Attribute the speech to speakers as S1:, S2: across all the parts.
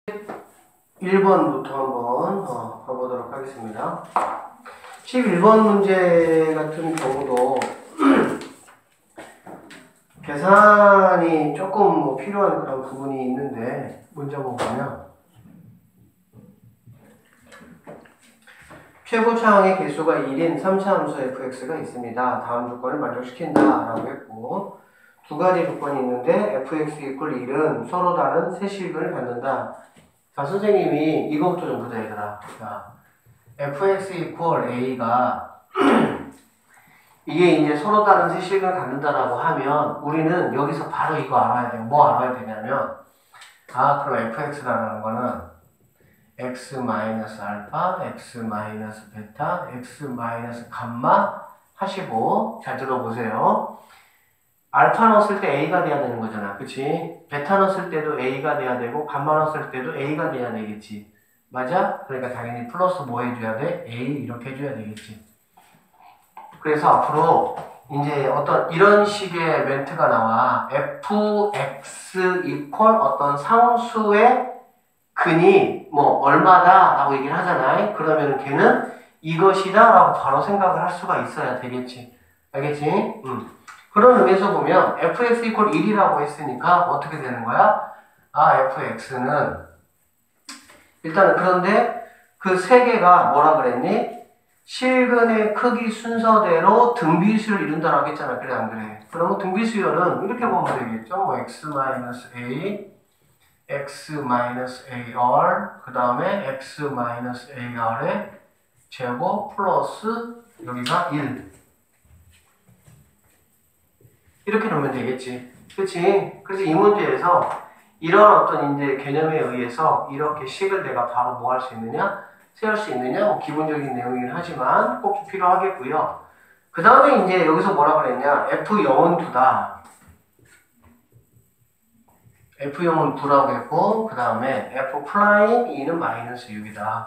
S1: 1번부터 한번 가보도록 하겠습니다. 11번 문제 같은 경우도 계산이 조금 필요한 그런 부분이 있는데 문제 한번 보면 최고차항의 개수가 1인 3차 함수 fx가 있습니다. 다음 조건을 만족시킨다 라고 했고, 두 가지 조건이 있는데 fx equal 1은 서로 다른 세 실근을 갖는다. 자, 선생님이 이거부터 좀 보자 얘들아. 자, fx equal a가 이게 이제 서로 다른 세 실근을 갖는다라고 하면 우리는 여기서 바로 이거 알아야 돼요. 뭐 알아야 되냐면, 그럼 fx라는 거는 x-알파, x-베타, x-감마 하시고 잘 들어보세요. 알파 넣었을 때 a가 돼야 되는 거잖아. 그치? 베타 넣었을 때도 a가 돼야 되고 감마 넣었을 때도 a가 돼야 되겠지. 맞아? 그러니까 당연히 플러스 뭐 해줘야 돼? a 이렇게 해줘야 되겠지. 그래서 앞으로 이제 어떤 이런 식의 멘트가 나와. fx equal 어떤 상수의 근이 뭐 얼마다 라고 얘기를 하잖아요. 그러면 걔는 이것이다 라고 바로 생각을 할 수가 있어야 되겠지. 알겠지? 그런 의미에서 보면 fx equal 1이라고 했으니까 어떻게 되는 거야? fx는 일단은 그런데 그 세 개가 뭐라 그랬니? 실근의 크기 순서대로 등비수를 이룬다라고 했잖아. 그래 안 그래? 그러면 등비수열은 이렇게 보면 되겠죠. 뭐 x-a x-AR 그 다음에 x-AR의 제곱 플러스 여기가 1 이렇게 놓으면 되겠지. 그치? 그래서 이 문제에서 이런 어떤 이제 개념에 의해서 이렇게 식을 내가 바로 뭐 할 수 있느냐? 세울 수 있느냐? 뭐 기본적인 내용이긴 하지만 꼭 필요하겠고요. 그 다음에 이제 여기서 뭐라 그랬냐? F0은 9다. F0은 9라고 했고, 그 다음에 F'2는 마이너스 6이다.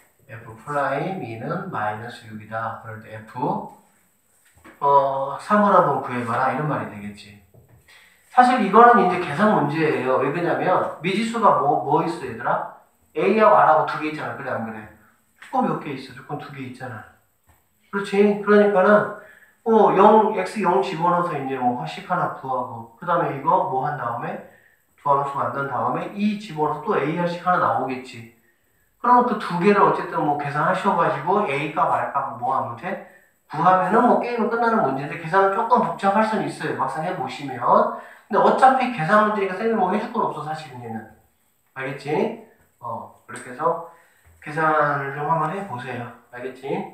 S1: F'2는 마이너스 6이다. 그럴 때 F, 3을 한번 구해봐라. 이런 말이 되겠지. 사실 이거는 이제 계산 문제예요. 왜 그러냐면, 미지수가 뭐 있어, 얘들아? A하고 R하고 두 개 있잖아. 그래, 안 그래? 조건 몇 개 있어? 조건 두 개 있잖아. 그렇지? 그러니까는, x0 집어넣어서 이제 뭐 식 하나 구하고, 그 다음에 이거 뭐 한 다음에, 두함수 만든 다음에 이 집어넣어서 또 A할식 하나 나오겠지. 그러면 그 두 개를 어쨌든 뭐 계산하셔가지고 A 값, R 값 뭐 하면 돼? 구하면은 뭐 게임은 끝나는 문제인데 계산은 조금 복잡할 수는 있어요. 막상 해보시면. 근데 어차피 계산 문제니까 쌤이 뭐 해줄 건 없어, 사실은 얘는. 알겠지? 그렇게 해서 계산을 좀 한번 해보세요. 알겠지?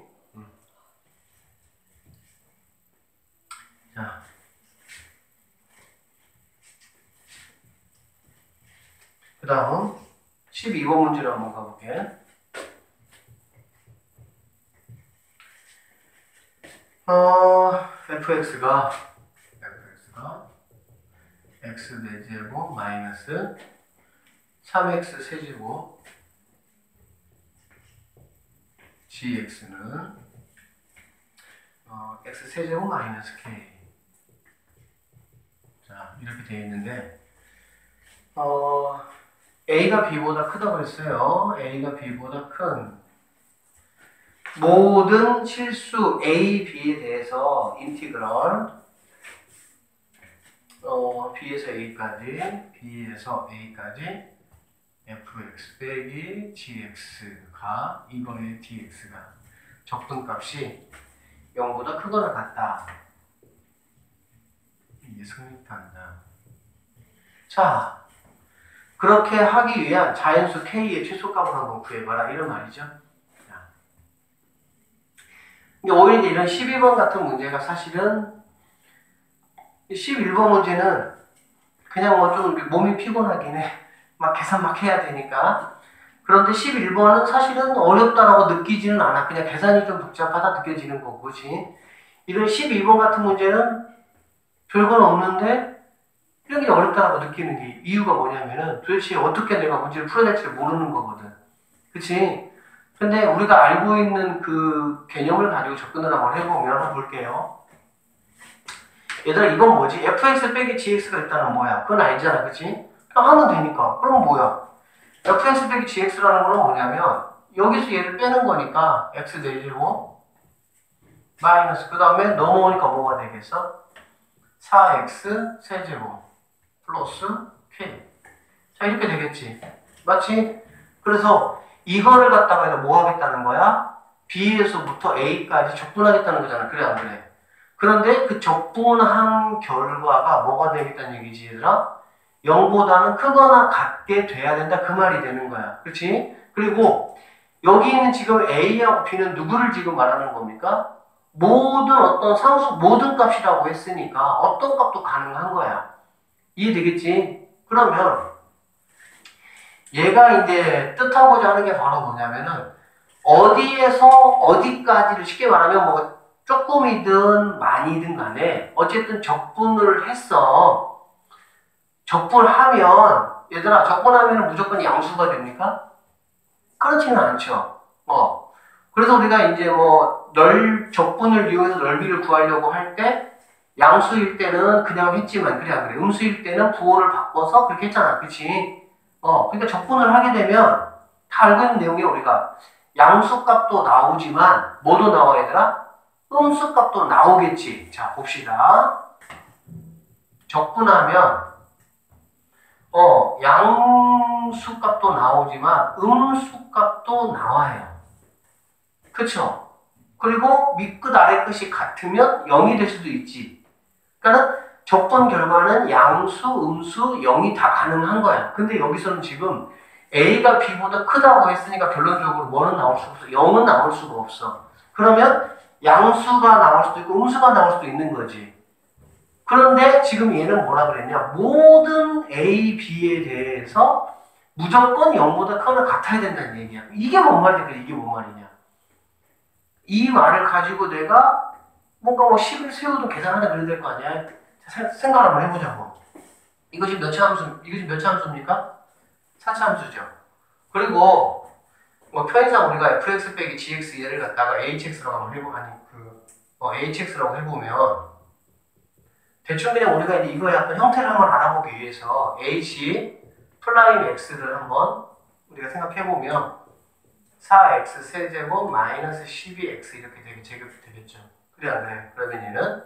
S1: 자. 그 다음 12번 문제로 한번 가볼게. fx가 x 4제곱 마이너스 3x 세제곱 gx는 x 세제곱 마이너스 k. 자, 이렇게 되어 있는데 A가 B보다 크다고 했어요. A가 B보다 큰 모든 실수 A, B에 대해서 인티그럴 B에서 A까지 fx 빼기 gx가 이거의 dx가 적분값이 0보다 크거나 같다. 이게 성립한다. 자, 그렇게 하기 위한 자연수 K의 최소값을 한번 구해봐라. 이런 말이죠. 오히려 이런 12번 같은 문제가 사실은 11번 문제는 그냥 뭐 좀 몸이 피곤하긴 해. 막 계산 막 해야 되니까. 그런데 11번은 사실은 어렵다라고 느끼지는 않아. 그냥 계산이 좀 복잡하다 느껴지는 거고, 그치? 이런 12번 같은 문제는 별건 없는데 이런 게 어렵다라고 느끼는 게 이유가 뭐냐면은 도대체 어떻게 내가 문제를 풀어야 될지 모르는 거거든. 그치? 근데 우리가 알고 있는 그 개념을 가지고 접근을 한번 해보면 한번 볼게요. 얘들아 이건 뭐지? fx 빼기 gx가 있다는 뭐야? 그건 알잖아. 그치? 그냥 하면 되니까. 그럼 뭐야? fx 빼기 gx라는 거는 뭐냐면 여기서 얘를 빼는 거니까 x 내제곱 마이너스 그 다음에 넘어오니까 뭐가 되겠어? 4x 세제곱 플러스 k. 자 이렇게 되겠지. 맞지? 그래서 이거를 갖다가 뭐 하겠다는 거야? B에서부터 A까지 적분하겠다는 거잖아. 그래 안 그래? 그런데 그 적분한 결과가 뭐가 되겠다는 얘기지 얘들아? 0보다는 크거나 같게 돼야 된다 그 말이 되는 거야. 그렇지? 그리고 여기 있는 지금 A하고 B는 누구를 지금 말하는 겁니까? 모든 어떤 상수 모든 값이라고 했으니까 어떤 값도 가능한 거야. 이해되겠지? 그러면 얘가 이제 뜻하고자 하는 게 바로 뭐냐면은 어디에서 어디까지를 쉽게 말하면 뭐 조금이든 많이든 간에 어쨌든 적분을 했어. 적분하면 얘들아 적분하면 무조건 양수가 됩니까? 그렇지는 않죠. 그래서 우리가 이제 뭐 적분을 이용해서 넓이를 구하려고 할 때 양수일 때는 그냥 했지만 그래 안 그래? 음수일 때는 부호를 바꿔서 그렇게 했잖아. 그치? 그러니까 적분을 하게 되면 다 알고 있는 내용이 우리가 양수값도 나오지만 뭐도 나와 얘들아? 음수값도 나오겠지. 자 봅시다. 적분하면 양수값도 나오지만 음수값도 나와요. 그쵸? 그리고 밑끝 아래끝이 같으면 0이 될 수도 있지. 그러니까 적분 결과는 양수, 음수, 0이 다 가능한 거야. 근데 여기서는 지금 A가 B보다 크다고 했으니까 결론적으로 뭐는 나올 수가 없어. 0은 나올 수가 없어. 그러면 양수가 나올 수도 있고 음수가 나올 수도 있는 거지. 그런데 지금 얘는 뭐라 그랬냐? 모든 A, B에 대해서 무조건 0보다 크거나 같아야 된다는 얘기야. 이게 뭔 말이야? 이게 뭔 말이냐? 이 말을 가지고 내가 뭔가 뭐 10을 세우든 계산하든 그래야 될 거 아니야? 생각을 한번 해보자고. 이거 지금 몇 차 함수, 이거 지금 몇 차 함수입니까? 4차 함수죠. 그리고 뭐 표현상 우리가 fx 빼기 gx 얘를 갖다가 hx라고 한번 hx라고 해보면 대충 그냥 우리가 이제 이거의 어떤 형태를 한번 알아보기 위해서 h 프라임 x를 한번 우리가 생각해보면 4x 세제곱 마이너스 12x 이렇게 제곱이 되겠죠. 그래 안 그래? 그러면 얘는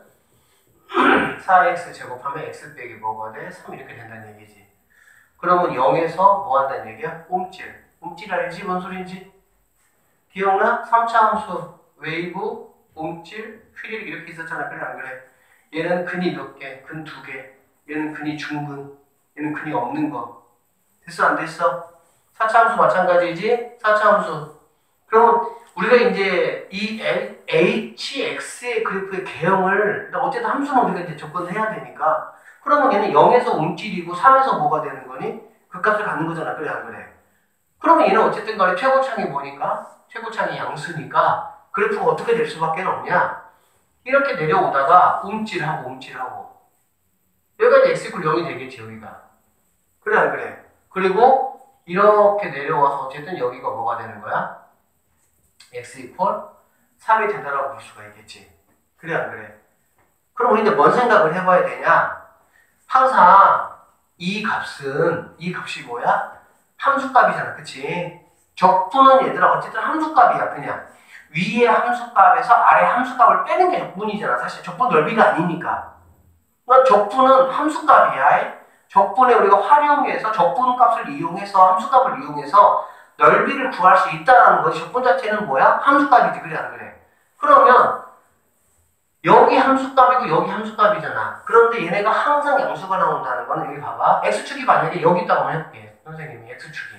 S1: 4x 제곱하면 x 빼기 뭐가 돼? 3 이렇게 된다는 얘기지. 그러면 0에서 뭐 한다는 얘기야? 움찔. 움찔 알지? 뭔 소리인지? 기억나? 3차 함수 웨이브, 움찔, 휘릴 이렇게 있었잖아. 그래 안 그래? 얘는 근이 몇 개? 근 2개. 얘는 근이 중근. 얘는 근이 없는 거. 됐어 안 됐어? 4차 함수 마찬가지지? 4차 함수. 그러면 우리가 이제 이 hx의 그래프의 개형을 어쨌든 함수는 우리가 이제 접근해야 되니까 그러면 얘는 0에서 움찔이고 3에서 뭐가 되는 거니? 그 값을 갖는 거잖아. 그래 안 그래? 그러면 얘는 어쨌든 간에 최고창이 뭐니까? 최고창이 양수니까 그래프가 어떻게 될 수밖에 없냐? 이렇게 내려오다가 움찔하고 여기가 이제 x 이퀄 0이 되겠지 여기가. 그래 안 그래? 그리고 이렇게 내려와서 어쨌든 여기가 뭐가 되는 거야? x 이퀄 3이 된다라고 볼 수가 있겠지. 그래 안 그래? 그럼 우리 이제 뭔 생각을 해봐야 되냐? 항상 이 값이 뭐야? 함수값이잖아. 그치? 적분은 얘들아 어쨌든 함수값이야. 그냥 위의 함수값에서 아래 함수값을 빼는 게 적분이잖아. 사실 적분 넓이가 아니니까. 그러니까 적분은 함수값이야. 적분에 우리가 활용해서 적분값을 이용해서 함수값을 이용해서 넓이를 구할 수 있다는 것이 적분 자체는 뭐야? 함수값이지. 그래 안 그래? 그러면 여기 함수값이고 여기 함수값이잖아. 그런데 얘네가 항상 양수가 나온다는 거는 여기 봐봐. x축이 만약에 여기 있다고 한번 해볼게. 선생님이 x축이.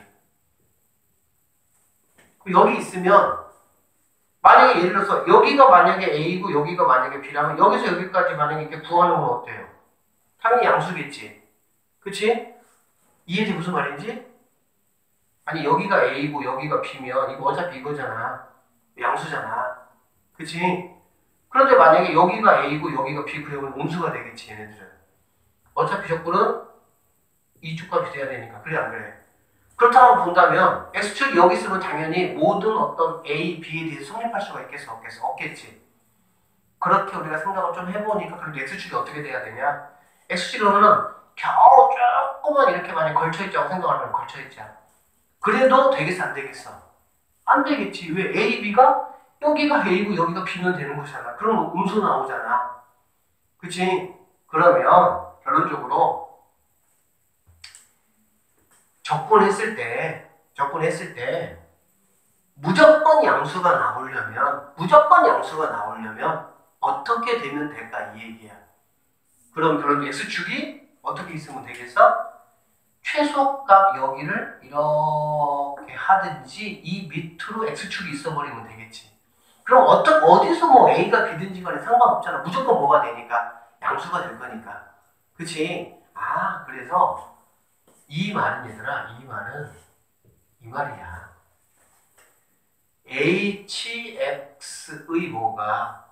S1: 여기 있으면 만약에 예를 들어서 여기가 만약에 a고 여기가 만약에 b라면 여기서 여기까지 만약에 이렇게 구하는 건 어때요? 당연히 양수겠지. 그치? 이해지 무슨 말인지? 아니 여기가 a고 여기가 b면 이거 어차피 이거잖아. 양수잖아. 그치? 그런데 만약에 여기가 a고 여기가 b 그러면 음수가 되겠지 얘네들은. 어차피 적분은 이쪽 값이 돼야 되니까. 그래 안 그래? 그렇다고 본다면 x축이 여기 있으면 당연히 모든 어떤 a, b에 대해서 성립할 수가 있겠어? 없겠지. 그렇게 우리가 생각을 좀 해보니까 그래도 x축이 어떻게 돼야 되냐? x축이 그러면은 겨우 조금만 이렇게 만약 걸쳐있자고 생각하면 걸쳐있자. 그래도 되겠어 안 되겠어? 안 되겠지. 왜? A, B가 여기가 A고 여기가 B면 되는 거잖아. 그럼 음수 나오잖아. 그치? 그러면 결론적으로 적분했을 때 무조건 양수가 나오려면 어떻게 되면 될까 이 얘기야. 그럼 결론 X축이 어떻게 있으면 되겠어? 최소값 여기를 이렇게 하든지 이 밑으로 X축이 있어버리면 되겠지. 그럼 어디서 뭐 A가 B든지 간에 상관없잖아. 무조건 뭐가 되니까 양수가 될 거니까. 그치? 아, 그래서 이 말은 얘들아, 이 말이야. HX의 뭐가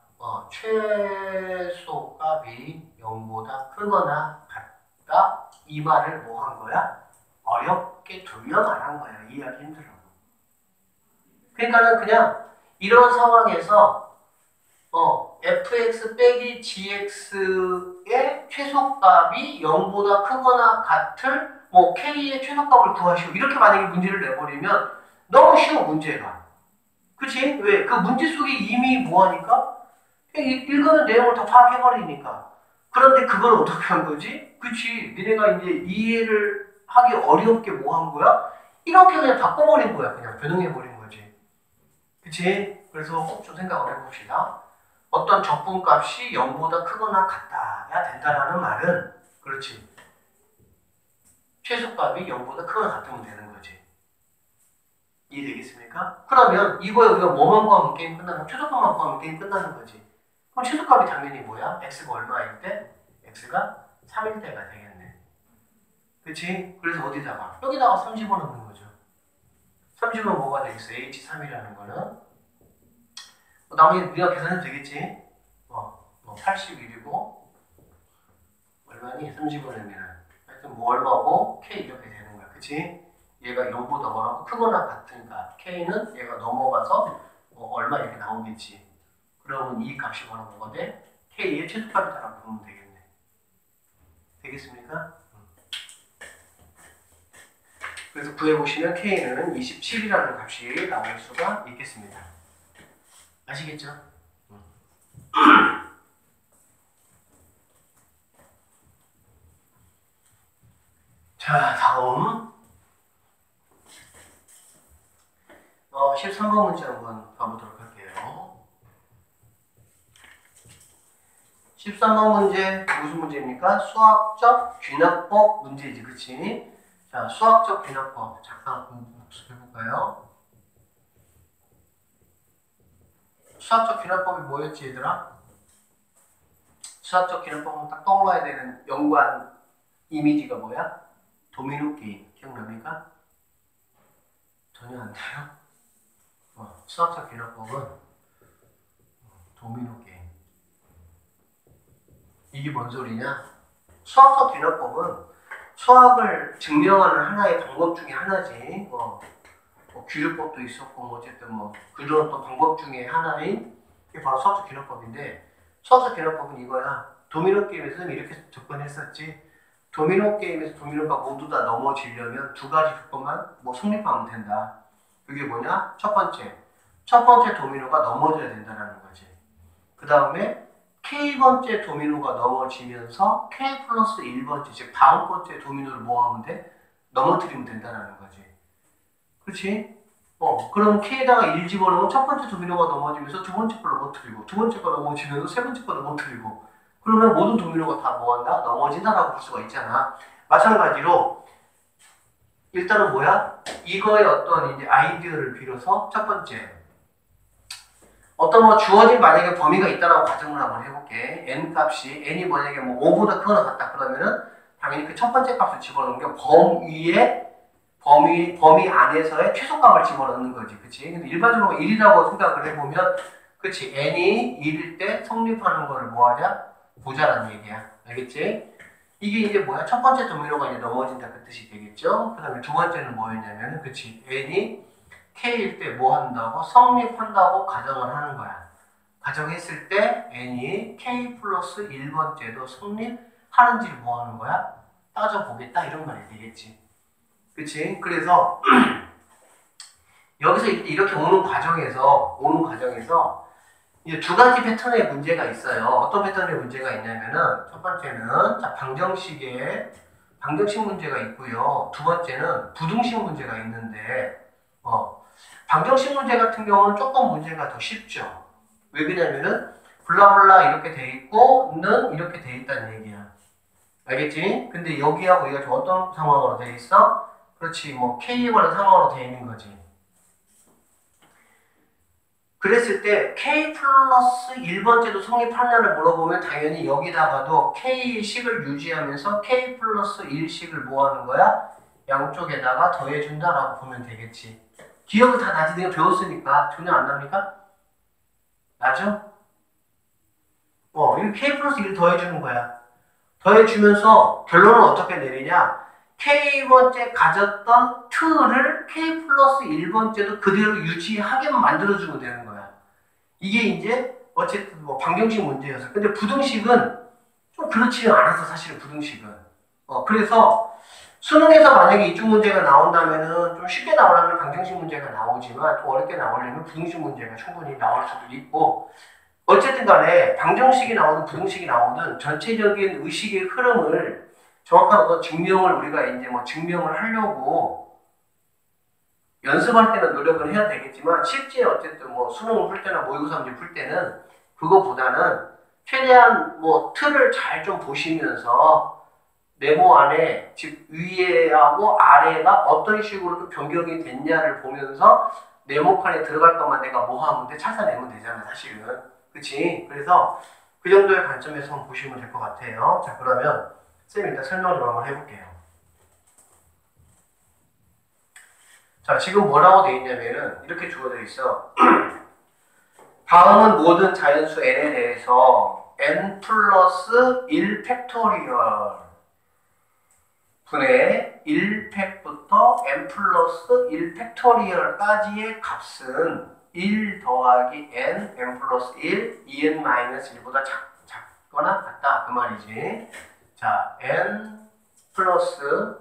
S1: 최소값이 0보다 크거나 같다? 이 말을 뭐 한 거야? 어렵게 두면 안 한 거야. 이해하기 힘들어. 그러니까는 그냥 이런 상황에서 fx 빼기 gx의 최소값이 0보다 크거나 같을 뭐 k의 최소값을 구하시오. 이렇게 만약에 문제를 내버리면 너무 쉬워 문제가. 그치? 왜? 그 문제 속에 이미 뭐하니까? 읽으면 내용을 다 파악해버리니까. 그런데 그걸 어떻게 한 거지? 그치? 니네가 이제 이해를 하기 어렵게 뭐 한 거야? 이렇게 그냥 바꿔버린 거야. 그냥 변형해버린 거지. 그치? 그래서 꼭 좀 생각을 해봅시다. 어떤 적분값이 0보다 크거나 같아야 된다라는 말은 그렇지. 최소값이 0보다 크거나 같으면 되는 거지. 이해되겠습니까? 그러면 이거에 우리가 뭐만 구하면 게임 끝나는 최소값만 구하면 게임 끝나는 거지. 그럼 최소값이 당연히 뭐야? x가 얼마일 때? x가 3일 때가 되겠네. 그치? 그래서 어디다가? 여기다가 3 집어넣는 거죠. 3 집어넣으면 뭐가 되겠어? h3이라는 거는 나머지 우리가 계산해도 되겠지? 81이고 얼마니? 3 집어넣으면 하여튼 뭐 얼마고 k 이렇게 되는 거야. 그치? 얘가 0보다 뭐라고 크거나 같으니까 k는 얘가 넘어가서 얼마 이렇게 나오겠지. 그러면 이 값이 뭐라고 돼? k의 최소값이다라고 보면 되겠네. 되겠습니까? 그래서 구해보시면 k는 27이라는 값이 나올 수가 있겠습니다. 아시겠죠? 자, 다음 13번 문제 한번 가보도록 할게요. 13번 문제 무슨 문제입니까? 수학적 귀납법 문제이지, 그치? 자, 수학적 귀납법 잠깐 해볼까요? 수학적 귀납법이 뭐였지, 얘들아? 수학적 귀납법은 딱 떠올라야 되는 연관 이미지가 뭐야? 도미노 게임. 기억납니까? 전혀 안 돼요? 수학적 귀납법은 도미노 게임. 이게 뭔 소리냐? 수학적 귀납법은 수학을 증명하는 하나의 방법 중에 하나지. 뭐 규율법도 있었고 뭐 어쨌든 뭐 그런 어떤 방법 중에 하나인 게 바로 수학적 귀납법인데, 수학적 귀납법은 이거야. 도미노 게임에서는 이렇게 접근했었지. 도미노 게임에서 도미노가 모두 다 넘어지려면 두 가지 조건만 뭐 성립하면 된다. 그게 뭐냐? 첫 번째 도미노가 넘어져야 된다는 거지. 그 다음에 K번째 도미노가 넘어지면서 K 플러스 1번째, 즉 다음 번째 도미노를 뭐 하면 돼? 넘어뜨리면 된다는 거지. 그렇지? 그럼 K에다가 1 집어넣으면 첫 번째 도미노가 넘어지면서 두 번째 걸 넘어뜨리고, 두 번째 거 넘어지면서 세 번째 거 넘어뜨리고, 그러면 모든 도미노가 다 뭐한다? 넘어진다라고 볼 수가 있잖아. 마찬가지로 일단은 뭐야? 이거의 어떤 이제 아이디어를 빌어서 첫 번째 어떤 뭐 주어진 만약에 범위가 있다라고 가정을 한번 해볼게. n 값이 n이 만약에 뭐 5보다 크거나 같다 그러면은 당연히 그 첫 번째 값을 집어넣는 게 범위 안에서의 최소값을 집어넣는 거지, 그치? 근데 일반적으로 1이라고 생각을 해보면, 그치? n이 1일 때 성립하는 거를 뭐하자? 보자라는 얘기야. 알겠지? 이게 이제 뭐야? 첫 번째 도미노가 이제 넘어진다 그 뜻이 되겠죠? 그 다음에 두 번째는 뭐였냐면은, 그치? n이 k일 때 뭐 한다고? 성립한다고 가정을 하는 거야. 가정했을 때 n이 k 플러스 1번째도 성립하는지를 뭐 하는 거야? 따져보겠다 이런 말이 되겠지. 그치? 그래서 여기서 이렇게 오는 과정에서 이제 두 가지 패턴의 문제가 있어요. 어떤 패턴의 문제가 있냐면은 첫 번째는 자, 방정식 문제가 있고요. 두 번째는 부등식 문제가 있는데 방정식 문제 같은 경우는 조금 문제가 더 쉽죠. 왜 그러냐면은 블라블라 이렇게 돼 있고 는 이렇게 돼 있다는 얘기야. 알겠지? 근데 여기하고 여기가 좀 어떤 상황으로 돼 있어? 그렇지, 뭐 K에 관한 상황으로 돼 있는 거지. 그랬을 때 K 플러스 1번째도 성립하냐를 물어보면 당연히 여기다가도 K식을 유지하면서 K 플러스 1식을 뭐 하는 거야? 양쪽에다가 더해준다라고 보면 되겠지. 기억을 다 나지. 내가 배웠으니까 전혀 안 납니까? 나죠? 이거 K 플러스 1을 더해주는 거야. 더해주면서 결론은 어떻게 내리냐? K번째 가졌던 틀을 K 플러스 1번째도 그대로 유지하게만 만들어주면 되는 거야. 이게 이제 어쨌든 뭐 방정식 문제여서. 근데 부등식은 좀 그렇지 않아서 사실은 부등식은. 그래서 수능에서 만약에 이쪽 문제가 나온다면은 좀 쉽게 나오려면 방정식 문제가 나오지만 또 어렵게 나오려면 부등식 문제가 충분히 나올 수도 있고, 어쨌든 간에 방정식이 나오든 부등식이 나오든 전체적인 의식의 흐름을 정확한 어떤 증명을 우리가 이제 뭐 증명을 하려고 연습할 때는 노력을 해야 되겠지만 실제 어쨌든 뭐 수능을 풀 때나 모의고사 문제 풀 때는 그거보다는 최대한 뭐 틀을 잘 좀 보시면서 네모 안에 즉 위에하고 아래가 어떤 식으로 좀 변경이 됐냐를 보면서 네모칸에 들어갈 것만 내가 뭐 하면 돼? 찾아내면 되잖아 사실은. 그치? 그래서 그 정도의 관점에서 한번 보시면 될 것 같아요. 자, 그러면 쌤이 일단 설명 좀 한번 해볼게요. 자, 지금 뭐라고 되어 있냐면은 이렇게 주어져 있어. 다음은 모든 자연수 n에 대해서 n 플러스 1 팩토리얼 분의 1팩부터 n 플러스 1 팩토리얼까지의 값은 1 더하기 n 플러스 1, 2n 마이너스 1보다 작거나 같다. 그 말이지. 자, n 플러스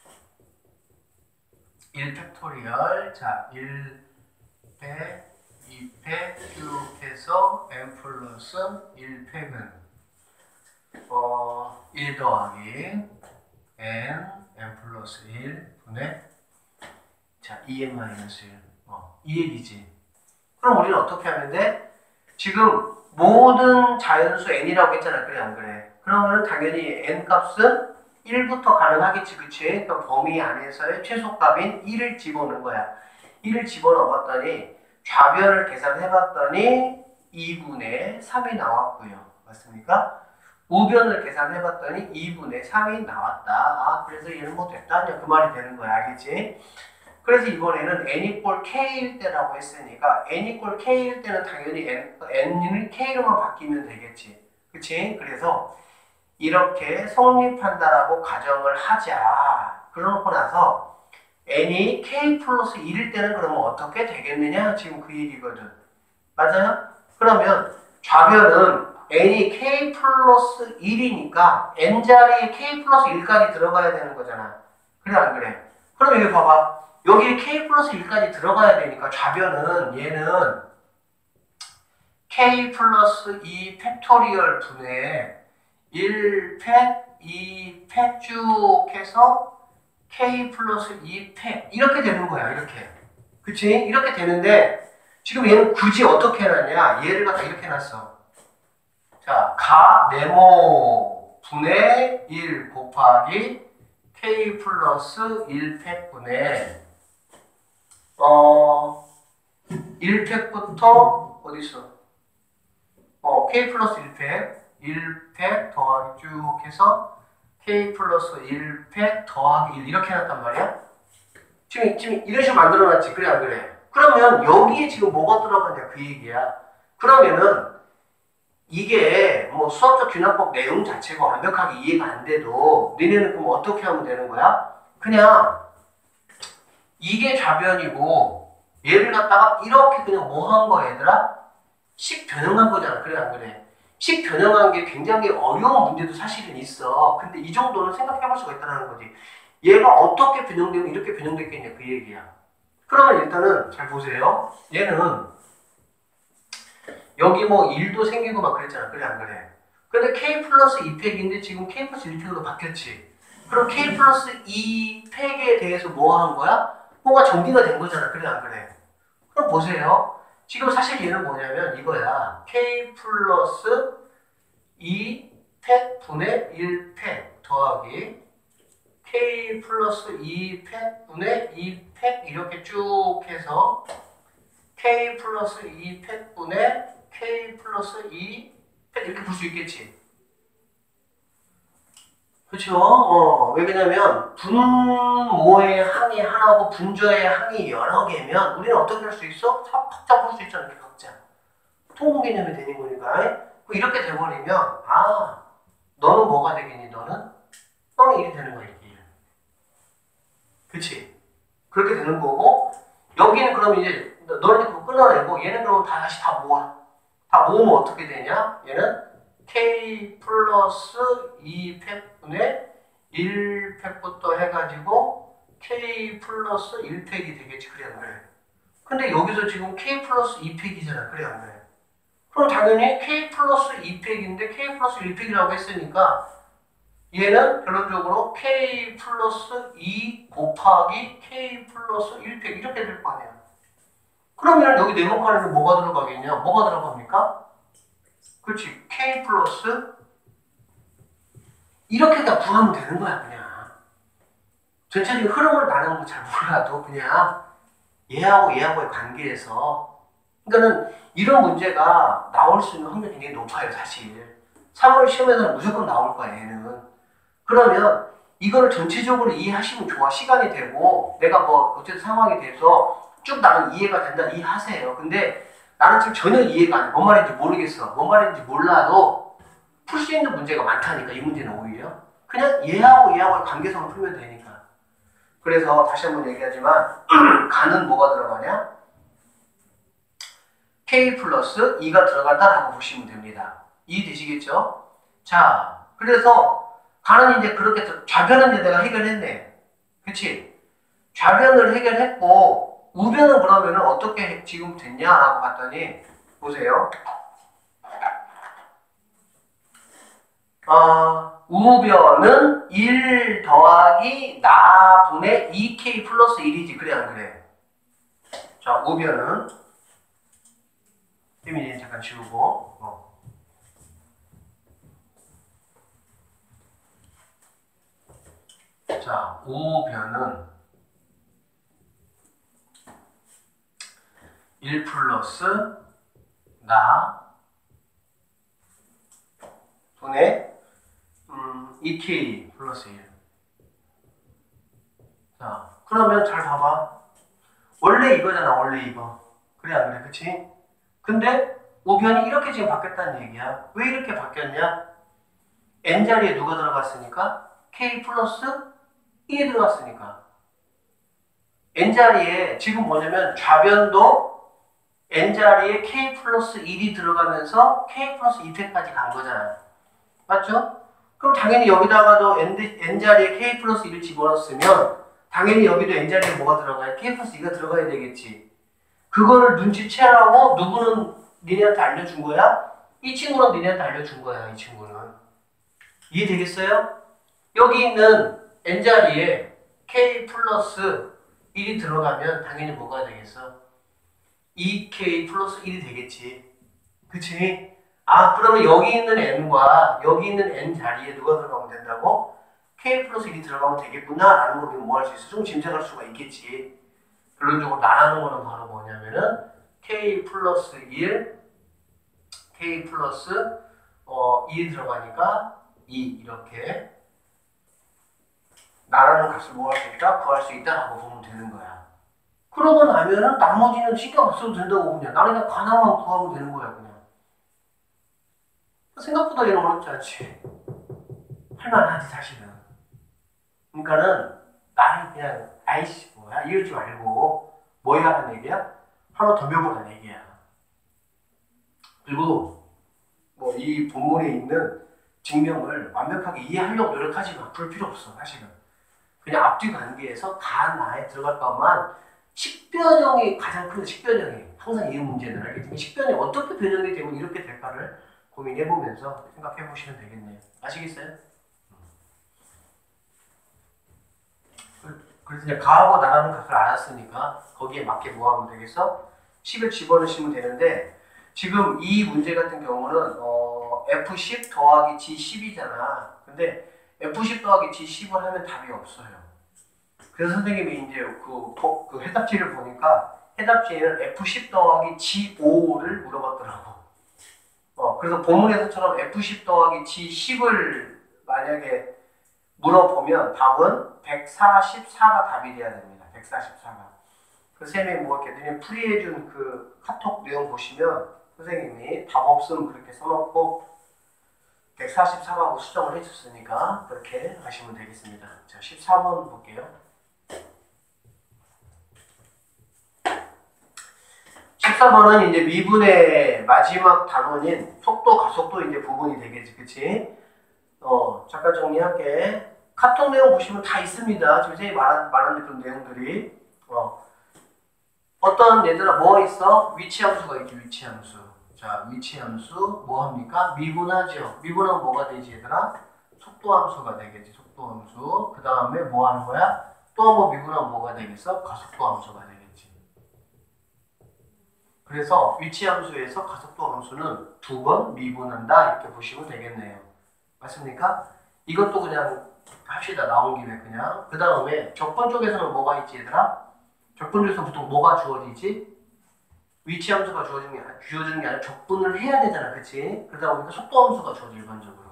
S1: 1 팩토리얼. 자, 1팩, 2팩 쭉 해서 n 플러스 1팩은 1 더하기 n 플러스 1 분의 자, 2n 마이너스 1. 이 얘기지. 그럼 우리는 어떻게 하면 돼? 지금 모든 자연수 n이라고 했잖아. 그래 안 그래? 그러면 당연히 n 값은 1부터 가능하겠지. 그치? 그럼 범위 안에서의 최소값인 1을 집어넣은 거야. 1을 집어넣었더니 좌변을 계산해봤더니 2분의 3이 나왔고요. 맞습니까? 우변을 계산해봤더니 2분의 3이 나왔다. 그래서 얘는 뭐 됐다. 그 말이 되는 거야. 알겠지? 그래서 이번에는 n 이퀄 k일 때라고 했으니까 n 이퀄 k일 때는 당연히 n을 k로만 바뀌면 되겠지. 그치? 그래서 이렇게 성립한다라고 가정을 하자. 그러고 나서 n이 k 플러스 1일 때는 그러면 어떻게 되겠느냐? 지금 그 얘기거든. 맞아요? 그러면 좌변은 n이 k 플러스 1이니까 n자리에 k 플러스 1까지 들어가야 되는 거잖아. 그래 안 그래? 그럼 여기 봐봐. 여기에 k 플러스 1까지 들어가야 되니까 좌변은 얘는 k 플러스 2 팩토리얼 분의 1팩, 2팩 쭉 해서 k 플러스 2팩 이렇게 되는 거야. 이렇게. 그치? 이렇게 되는데 지금 얘는 굳이 어떻게 해놨냐? 얘를 갖다 이렇게 해놨어. 자, 가 네모 분의 1 곱하기 k 플러스 1팩 분의 1팩부터 어디 있어? k 플러스 1팩 더하기 쭉 해서 k 플러스 1팩 더하기 1 이렇게 해놨단 말이야? 지금 이런 식으로 만들어놨지. 그래 안 그래? 그러면 여기에 지금 뭐가 들어가냐 그 얘기야. 그러면은 이게 뭐 수학적 균합법 내용 자체가 완벽하게 이해가 안 돼도 너네는 그럼 어떻게 하면 되는 거야? 그냥 이게 좌변이고 얘를 갖다가 이렇게 그냥 뭐 한 거야 얘들아? 식 변형한 거잖아. 그래 안 그래? 식 변형한 게 굉장히 어려운 문제도 사실은 있어. 근데 이 정도는 생각해 볼 수가 있다는 거지. 얘가 어떻게 변형되면 이렇게 변형됐겠냐 그 얘기야. 그러면 일단은 잘 보세요. 얘는 여기 뭐 1도 생기고 막 그랬잖아. 그래 안 그래? 근데 k 플러스 2팩인데 지금 k 플러스 1팩으로 바뀌었지. 그럼 k 플러스 2팩에 대해서 뭐 한 거야? 뭔가 정리가 된 거잖아. 그래 안 그래? 그럼 보세요. 지금 사실 얘는 뭐냐면 이거야. k 플러스 2팩 분의 1팩 더하기 k 플러스 2팩 분의 2팩 이렇게 쭉 해서 k 플러스 2팩 분의 k 플러스 2팩 이렇게 볼 수 있겠지. 그렇죠? 왜 그러냐면 분모의 항이 하나고 분자의 항이 여러 개면 우리는 어떻게 할 수 있어? 각자 볼 수 있잖아. 이렇게 각자. 통분 개념이 되는 거니까. 이렇게 돼버리면 너는 뭐가 되겠니? 너는 1이 되는 거야. 이렇게. 그치? 그렇게 되는 거고 여기는 그럼 이제 너는 그거 끊어내고 얘는 그럼 다시 다 모아. 다 모으면 어떻게 되냐? 얘는 k 플러스 2팩분의 1팩부터 해가지고 k 플러스 1팩이 되겠지. 그래 안 그래? 근데 여기서 지금 k 플러스 2팩이잖아. 그래 안 그래? 그럼 당연히 k 플러스 2팩인데 k 플러스 1팩이라고 했으니까 얘는 결론적으로 k 플러스 2 곱하기 k 플러스 1팩 이렇게 될 거 아니야. 그러면 여기 네모칸에는 뭐가 들어가겠냐? 뭐가 들어갑니까? 그렇지. k 플러스 이렇게 다 구하면 되는 거야. 그냥 전체적인 흐름을 나는 거 잘 몰라도 그냥 얘하고의 관계에서 그러니까는 이런 문제가 나올 수 있는 확률이 굉장히 높아요. 사실 3월 시험에서는 무조건 나올 거야. 얘는. 그러면 이거를 전체적으로 이해하시면 좋아. 시간이 되고 내가 뭐 어쨌든 상황이 돼서 쭉 나는 이해가 된다. 이해하세요. 근데 나는 지금 전혀 이해가 안 돼. 뭔 말인지 모르겠어. 뭔 말인지 몰라도 풀 수 있는 문제가 많다니까. 이 문제는 오히려. 그냥 얘하고의 관계성을 풀면 되니까. 그래서 다시 한번 얘기하지만 간은 뭐가 들어가냐? k 플러스 2가 들어간다라고 보시면 됩니다. 이해되시겠죠? 자, 그래서 간은 이제 그렇게 좌변은 이제 내가 해결했네. 그치? 좌변을 해결했고 우변은 그러면은 어떻게 지금 됐냐라고 봤더니 보세요. 우변은 1 더하기 나분의 2k 플러스 1이지. 그래 안 그래? 자, 우변은 혜민이 잠깐 지우고 자, 우변은 1 플러스 나 분의 2k 플러스 1. 자, 그러면 잘 봐봐. 원래 이거잖아. 원래 이거. 그래 안 그래? 그치? 근데 우변이 이렇게 지금 바뀌었다는 얘기야. 왜 이렇게 바뀌었냐? n자리에 누가 들어갔으니까? k 플러스 1이 들어갔으니까. n자리에 지금 뭐냐면 좌변도 n자리에 k 플러스 1이 들어가면서 k 플러스 2팩까지 간 거잖아. 맞죠? 그럼 당연히 여기다가도 n자리에 k 플러스 1을 집어넣었으면 당연히 여기도 n자리에 뭐가 들어가야 k 플러스 2가 들어가야 되겠지. 그거를 눈치채라고 누구는 니네한테 알려준 거야? 이 친구는 니네한테 알려준 거야. 이 친구는. 이해되겠어요? 여기 있는 n자리에 k 플러스 1이 들어가면 당연히 뭐가 되겠어? 2k 플러스 1이 되겠지. 그치? 그러면 여기 있는 n과 여기 있는 n 자리에 누가 들어가면 된다고? k 플러스 1이 들어가면 되겠구나 라는 걸 뭐 할 수 있어? 좀 짐작할 수가 있겠지. 결론적으로 나라는 거는 바로 뭐냐면은 k 플러스 1, k 플러스 2이 들어가니까 2 이렇게 나라는 값을 뭐 할 수 있다? 구할 수 있다라고 보면 되는 거야. 그러고 나면은 나머지는 신경 안 써도 된다고 그냥. 나는 그냥 가나만 구하면 되는 거야 그냥. 생각보다 이런 어렵지 않지. 할만하지 사실은. 그러니까는 나는 그냥 아이씨 뭐야 이러지 말고 뭐 해야 하는 얘기야? 하나 더 배워보라는 얘기야. 그리고 뭐 이 본문에 있는 증명을 완벽하게 이해하려고 노력하지 마. 그럴 필요 없어 사실은. 그냥 앞뒤 관계에서 간 나에 들어갈 것만 식별 식변형이 가장 큰 식변형이 항상 이 문제는 알겠지만 식변이 어떻게 변형이 되면 이렇게 될까를 고민해보면서 생각해보시면 되겠네요. 아시겠어요? 그래서 이제 가하고 나라는 값을 알았으니까 거기에 맞게 뭐 하면 되겠어? 10을 집어넣으시면 되는데 지금 이 문제 같은 경우는 F10 더하기 G10이잖아. 근데 F10 더하기 G10을 하면 답이 없어요. 그래서 선생님이 이제 그 해답지를 보니까 해답지에는 F10 더하기 G5를 물어봤더라고. 그래서 본문에서처럼 F10 더하기 G10을 만약에 물어보면 답은 144가 답이 돼야 됩니다. 144가. 그 쌤이 뭐 이렇게 너네 풀이해준 그 카톡 내용 보시면 선생님이 답 없음 그렇게 써놓고 144하고 수정을 해줬으니까 그렇게 하시면 되겠습니다. 자, 14번 볼게요. 14번은 이제 미분의 마지막 단원인 속도, 가속도 이제 부분이 되겠지, 그치? 잠깐 정리할게. 카톡 내용 보시면 다 있습니다. 지금 선생님이 말한 그런 내용들이. 어떤 얘들아 뭐 있어? 위치함수가 있지, 위치함수. 자, 위치함수 뭐 합니까? 미분하죠. 미분하면 뭐가 되지, 얘들아? 속도함수가 되겠지, 속도함수. 그 다음에 뭐 하는 거야? 또 한 번 미분하면 뭐가 되겠어? 가속도함수가 되겠지. 그래서 위치함수에서 가속도함수는 2번 미분한다 이렇게 보시면 되겠네요. 맞습니까? 이것도 그냥 합시다. 나온 김에 그냥. 그 다음에 적분 쪽에서는 뭐가 있지, 얘들아? 적분 쪽에서 보통 뭐가 주어지지? 위치함수가 주어지는 게 아니라 적분을 해야 되잖아, 그치? 그러다 보니까 속도함수가 주어져, 일반적으로.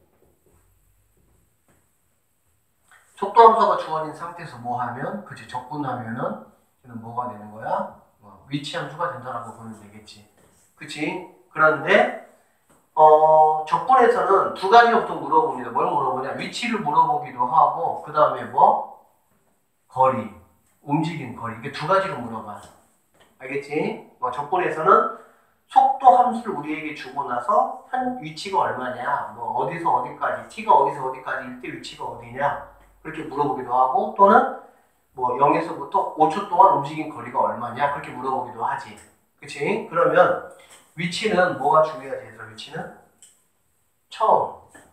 S1: 속도함수가 주어진 상태에서 뭐 하면? 그치, 적분하면은 뭐가 되는 거야? 위치함수가 된다라고 보면 되겠지. 그치? 그런데 적분에서는 두 가지가 보통 물어봅니다. 뭘 물어보냐? 위치를 물어보기도 하고, 그 다음에 뭐? 거리, 움직인 거리. 이게 두 가지로 물어봐. 알겠지? 적분에서는 속도 함수를 우리에게 주고 나서 한 위치가 얼마냐, 뭐 어디서 어디까지, t가 어디서 어디까지일 때 위치가 어디냐, 그렇게 물어보기도 하고, 또는 뭐 0에서부터 5초 동안 움직인 거리가 얼마냐, 그렇게 물어보기도 하지. 그치? 그러면 위치는 뭐가 중요하지, 얘들아? 위치는 처음,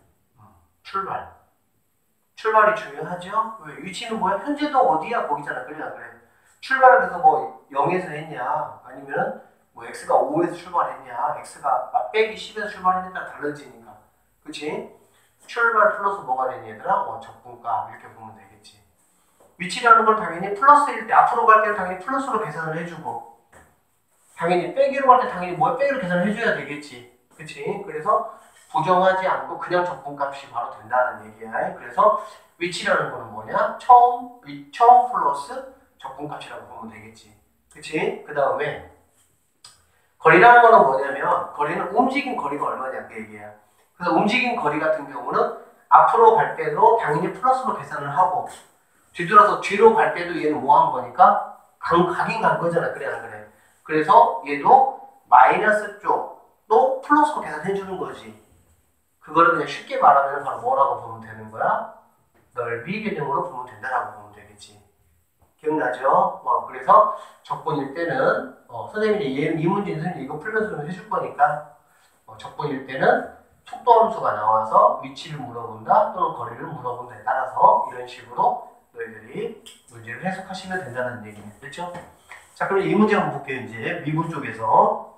S1: 출발이 중요하죠? 왜? 위치는 뭐야? 현재도 어디야? 거기잖아. 그래, 안 그래? 출발을 그래서 뭐 0에서 했냐, 아니면 뭐 x가 5에서 출발했냐, x가 빼기 10에서 출발했냐가 달라지니까. 그치? 출발 플러스 뭐가 되니, 얘들아? 적분값 이렇게 보면 되겠지. 위치라는 걸 당연히 플러스일 때, 앞으로 갈 때는 당연히 플러스로 계산을 해주고, 당연히 빼기로 갈 때 당연히 뭐야? 빼기로 계산을 해줘야 되겠지. 그치? 그래서 부정하지 않고 그냥 적분값이 바로 된다는 얘기야. 그래서 위치라는 거는 뭐냐? 처음 플러스 적분값이라고 보면 되겠지. 그치? 그 다음에 거리라는 거는 뭐냐면, 거리는 움직인 거리가 얼마냐 그 얘기야. 그래서 움직인 거리 같은 경우는 앞으로 갈 때도 당연히 플러스로 계산을 하고, 뒤돌아서 뒤로 갈 때도 얘는 뭐 한 거니까 가긴 간 거잖아. 그래, 안 그래? 그래서 얘도 마이너스 쪽도 플러스로 계산해 주는 거지. 그거를 그냥 쉽게 말하면 바로 뭐라고 보면 되는 거야? 넓이 개념으로 보면 된다라고 보면 되겠지. 기억나죠? 그래서 적분일 때는 선생님이 이 문제는 선생님이 이거 풀면서 좀 해줄 거니까, 적분일 때는 속도함수가 나와서 위치를 물어본다 또는 거리를 물어본다에 따라서 이런 식으로 너희들이 문제를 해석하시면 된다는 얘기네. 됐죠? 자, 그럼 이 문제 한번 볼게요. 이제 미분 쪽에서.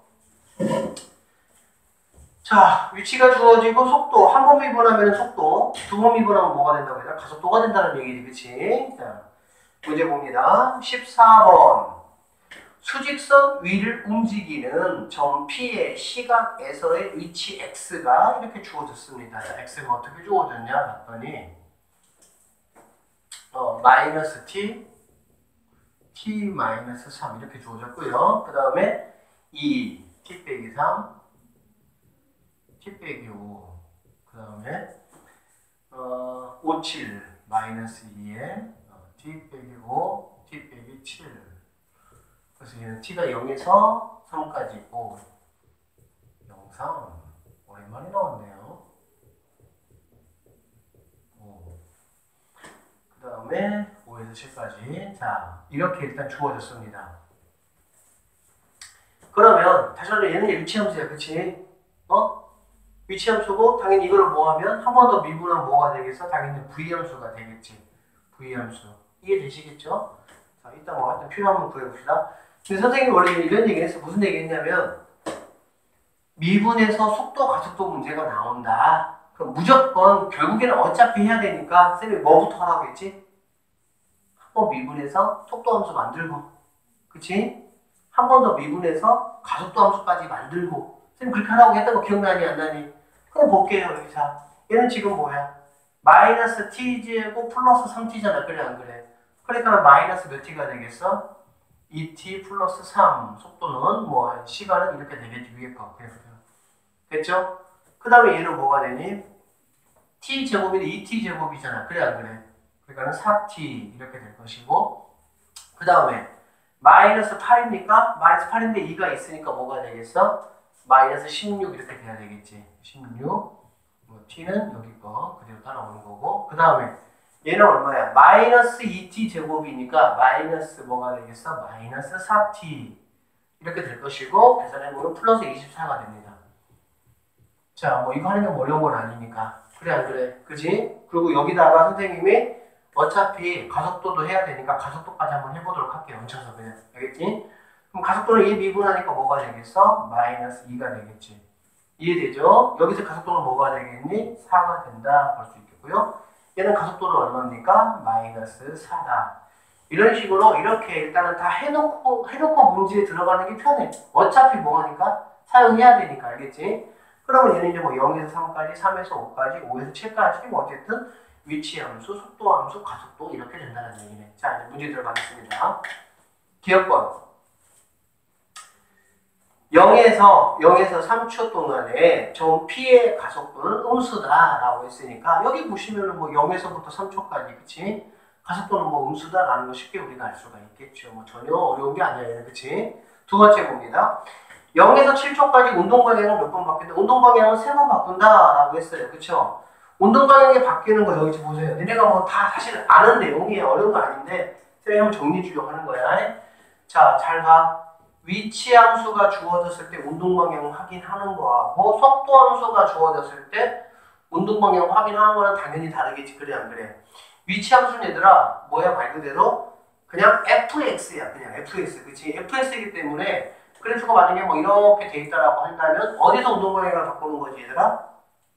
S1: 자, 위치가 주어지고 속도, 한 번 미분하면 속도, 두 번 미분하면 뭐가 된다고 해야 되나? 가속도가 된다는 얘기지, 그치? 자, 문제 봅니다. 14번. 수직선 위를 움직이는 점 P의 시각에서의 위치 X가 이렇게 주어졌습니다. 자, X가 어떻게 주어졌냐? 봤더니, 마이너스 T, T 마이너스 3 이렇게 주어졌고요. 그 다음에 2, T 빼기 3, T 빼기 5, 그 다음에 5, 7 마이너스 2에 T 빼기 5, T 빼기 7. 그래서 얘는 T가 0에서 3까지 있고 0, 3 오랜만에 나왔네요. 그 다음에 5, 5에서 7까지. 자, 이렇게 일단 주어졌습니다. 그러면 다시 말해 얘는 위치함수야, 그치? 위치함수고 당연히 이걸 뭐하면 한 번 더 미분하면 뭐가 되겠어? 당연히 V함수가 되겠지. V함수. 이해되시겠죠? 자, 이따 뭐 하여튼 필요하면 구해봅시다. 근데 선생님이 원래 이런 얘기를 했어. 무슨 얘기 했냐면 미분에서 속도 가속도 문제가 나온다. 그럼 무조건 결국에는 어차피 해야 되니까 선생님이 뭐부터 하라고 했지? 한 번 미분해서 속도 함수 만들고, 그치? 한 번 더 미분해서 가속도 함수까지 만들고. 선생님 그렇게 하라고 했던 거 기억나니 안 나니? 그럼 볼게요. 여기 자, 얘는 지금 뭐야? 마이너스 t제곱 플러스 3t잖아. 그래 안 그래? 그러니까 마이너스 몇 t가 되겠어? 2t 플러스 3. 속도는 뭐 시간은 이렇게 되겠지. 위에 거. 됐죠? 그 다음에 얘는 뭐가 되니? t제곱인데 2t제곱이잖아. 그래 안 그래? 그러니까 4t 이렇게 될 것이고, 그 다음에 마이너스 8입니까? 마이너스 8인데 2가 있으니까 뭐가 되겠어? 마이너스 16 이렇게 돼야 되겠지. 16. 뭐 t는 여기 거 그대로 따라오는 거고, 그 다음에 얘는 얼마야? 마이너스 2t 제곱이니까 마이너스 뭐가 되겠어? 마이너스 4t 이렇게 될 것이고, 계산해보면 플러스 24가 됩니다. 자, 뭐 이거 하는 게 어려운 건 아니니까. 그래 안 그래? 그지? 그리고 여기다가 선생님이 어차피 가속도도 해야 되니까 가속도까지 한번 해보도록 할게요. 얹혀서 그냥. 알겠지? 그럼 가속도를 2 미분하니까 뭐가 되겠어? 마이너스 2가 되겠지. 이해되죠? 여기서 가속도는 뭐가 되겠니? 4가 된다. 볼 수 있겠고요. 얘는 가속도는 얼마입니까? 마이너스 4다. 이런 식으로 이렇게 일단은 다 해놓고 문제에 들어가는 게 편해. 어차피 뭐 하니까? 사용해야 되니까. 알겠지? 그러면 얘는 이제 뭐 0에서 3까지, 3에서 5까지, 5에서 7까지, 뭐 어쨌든 위치함수, 속도함수, 가속도 이렇게 된다는 얘기네. 자, 이제 문제 들어가겠습니다. 기억번. 0에서 3초 동안에 점 P의 가속도는 음수다라고 했으니까 여기 보시면은 뭐 0에서부터 3초까지, 그치? 가속도는 뭐 음수다라는 거 쉽게 우리가 알 수가 있겠죠. 뭐 전혀 어려운 게 아니에요, 그치? 두 번째 봅니다. 0에서 7초까지 운동 방향을 몇 번 바꾼다? 운동 방향을 3번 바꾼다라고 했어요. 그쵸? 운동 방향이 바뀌는 거 여기 보세요. 니네가 뭐 다 사실 아는 내용이에요. 어려운 거 아닌데 쌤이 한번 정리해 주려고 하는 거야. 자, 잘 봐. 위치 함수가 주어졌을 때 운동 방향 확인하는 거하고 속도 함수가 주어졌을 때 운동 방향 확인하는 거는 당연히 다르겠지. 그래 안 그래? 위치 함수는 얘들아 뭐야? 말 그대로 그냥 fx야. 그냥 fx. 그치? fx이기 때문에 그래프가 만약에 뭐 이렇게 돼 있다라고 한다면 어디서 운동 방향을 바꾸는 거지 얘들아?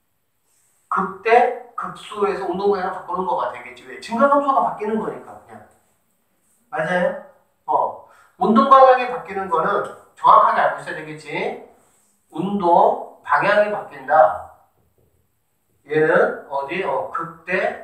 S1: 극대 극소에서 운동 방향을 바꾸는 거가 되겠지. 왜? 증가함수가 바뀌는 거니까 그냥. 맞아요? 운동 방향이 바뀌는 거는 정확하게 알고 있어야 되겠지. 운동 방향이 바뀐다. 얘는 어디? 극대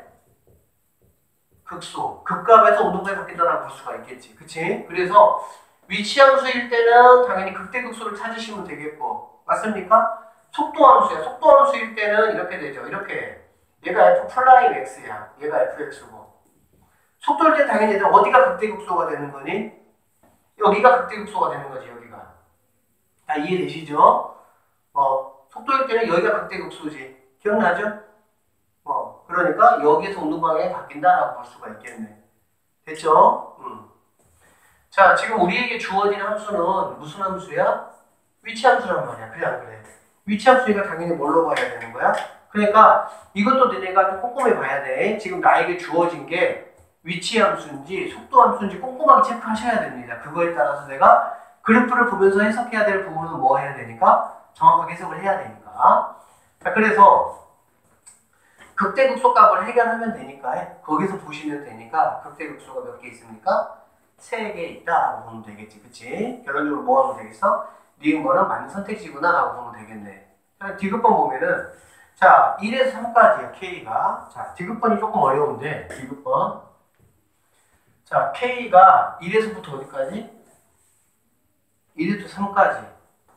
S1: 극소. 극값에서 운동 방향이 바뀐다라고 볼 수가 있겠지. 그치? 그래서 위치함수일 때는 당연히 극대극소를 찾으시면 되겠고, 맞습니까? 속도함수야. 속도함수일 때는 이렇게 되죠. 이렇게. 얘가 f 프라임 x야. 얘가 fx고. 속도일 때 당연히 얘들 어디가 극대극소가 되는 거니? 여기가 극대극소가 되는 거지. 여기가. 다 이해되시죠? 속도일 때는 여기가 극대극소지. 기억나죠? 그러니까 여기에서 운동 방향이 바뀐다라고 볼 수가 있겠네. 됐죠? 자, 지금 우리에게 주어진 함수는 무슨 함수야? 위치함수란 말이야. 그래 안 그래? 위치함수니까 당연히 뭘로 봐야 되는 거야? 그러니까 이것도 너네가 좀 꼼꼼히 봐야 돼. 지금 나에게 주어진 게 위치함수인지 속도함수인지 꼼꼼하게 체크하셔야 됩니다. 그거에 따라서 내가 그래프를 보면서 해석해야 될 부분은 뭐 해야 되니까? 정확하게 해석을 해야 되니까. 자, 그래서 극대극소 값을 해결하면 되니까 거기서 보시면 되니까 극대극소가 몇 개 있습니까? 3개 있다라고 보면 되겠지. 그치? 결론적으로 뭐 하면 되겠어? 니은 거는 맞는 선택지구나 라고 보면 되겠네. 디귿번 보면은 자 1에서 3까지야 K가. 자 디귿번이 조금 어려운데 디귿번 자 K가 1에서부터 어디까지? 1에서 3까지.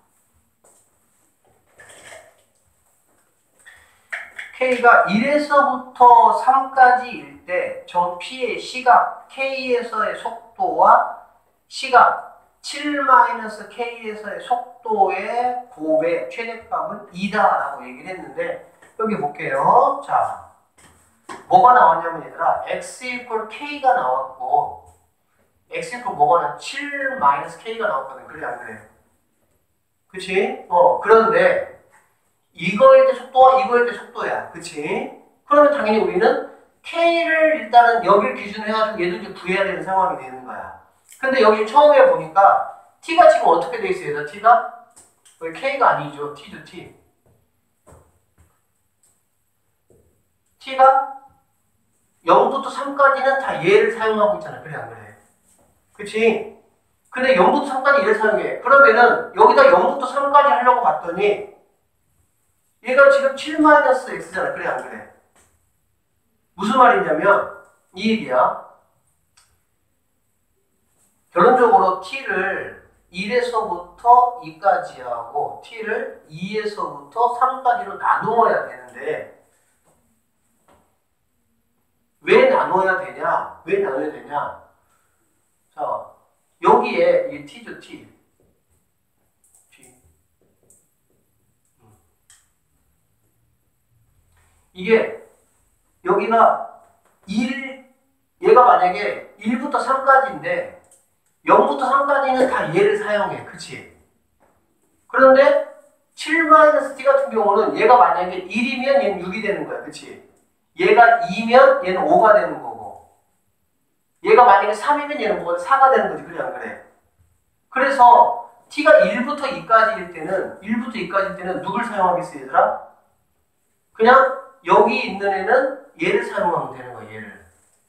S1: K가 1에서부터 3까지일 때 점 P의 시각 K에서의 속도와 시각 7-K에서의 속도의 곱의 최대값은 2다라고 얘기를 했는데 여기 볼게요. 자, 뭐가 나왔냐면 얘들아 x equal k가 나왔고 x equal 뭐가 나왔 7 마이너스 k가 나왔거든. 그래 안 그래? 그치? 그런데 이거일 때 속도와 이거일 때 속도야. 그치? 그러면 당연히 우리는 k를 일단은 여기를 기준으로 해가지고 얘도 이제 구해야 되는 상황이 되는 거야. 근데 여기 처음에 보니까 t가 지금 어떻게 돼 있어요? 얘들아 t가? 여기 k가 아니죠. t죠 t. t가 0부터 3까지는 다 얘를 사용하고 있잖아. 그래 안 그래? 그치? 근데 0부터 3까지 얘를 사용해. 그러면은 여기다 0부터 3까지 하려고 봤더니 얘가 지금 7-x잖아. 그래 안 그래? 무슨 말이냐면 이 얘기야. 결론적으로 t를 1에서부터 2까지 하고 t를 2에서부터 3까지로 나누어야 되는데 왜 나눠야 되냐? 왜 나눠야 되냐? 자, 여기에 이 t죠, t. 이게 여기가 얘가 만약에 1부터 3까지인데 0부터 3까지는 다 얘를 사용해. 그치? 그런데 7-t 같은 경우는 얘가 만약에 1이면 얘는 6이 되는 거야. 그치? 얘가 2면 얘는 5가 되는 거고 얘가 만약에 3이면 얘는 4가 되는 거지. 그래 안 그래? 그래서 t가 1부터 2까지일 때는 누굴 사용하겠어 얘들아? 그냥 여기 있는 애는 얘를 사용하면 되는 거야. 얘를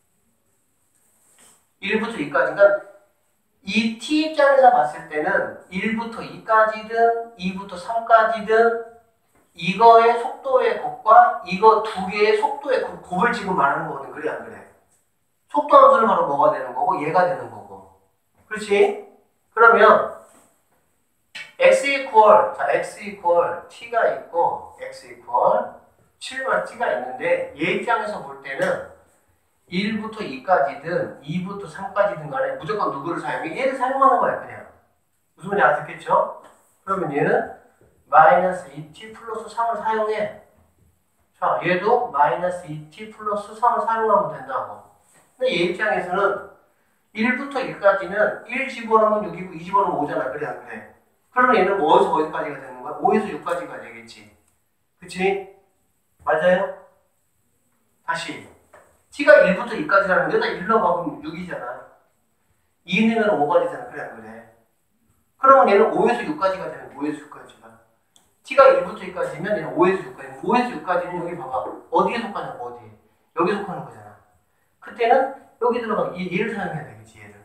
S1: 1부터 2까지. 그러니까 이 t 입장에서 봤을 때는 1부터 2까지든 2부터 3까지든 이거의 속도의 곱과 이거 두 개의 속도의 곱을 지금 말하는 거거든. 그래 안 그래? 속도 함수는 바로 뭐가 되는 거고 얘가 되는 거고. 그렇지? 그러면 x equal t가 있고 x equal 7-t가 있는데 얘 입장에서 볼 때는 1부터 2까지든 2부터 3까지든 간에 무조건 누구를 사용해? 얘를 사용하는 거야 그냥. 무슨 말인지 알아듣겠죠? 그러면 얘는 -2t 플러스 3을 사용해. 자, 얘도 -2t 플러스 3을 사용하면 된다고. 근데 얘 입장에서는 1부터 2까지는 1 집어넣으면 6이고 2 집어넣으면 5잖아. 그래 안 그래? 그러면 얘는 어디서 어디까지가 되는 거야? 5에서 6까지가 되겠지. 그치? 맞아요? 다시 t가 1부터 2까지라는 거다 1 넣어봐보면 6이잖아. 2 넣으면 5가 되잖아. 그래 안 그래? 그러면 얘는 5에서 6까지가 되는 5에서 6까지가. t가 1부터 2까지면 얘는 5에서 6까지. 5에서 6까지는 여기 봐봐. 어디에 속하냐고 어디? 여기 속하는 거잖아. 그때는 여기 들어가 얘를 사용해야 되겠지. 얘를.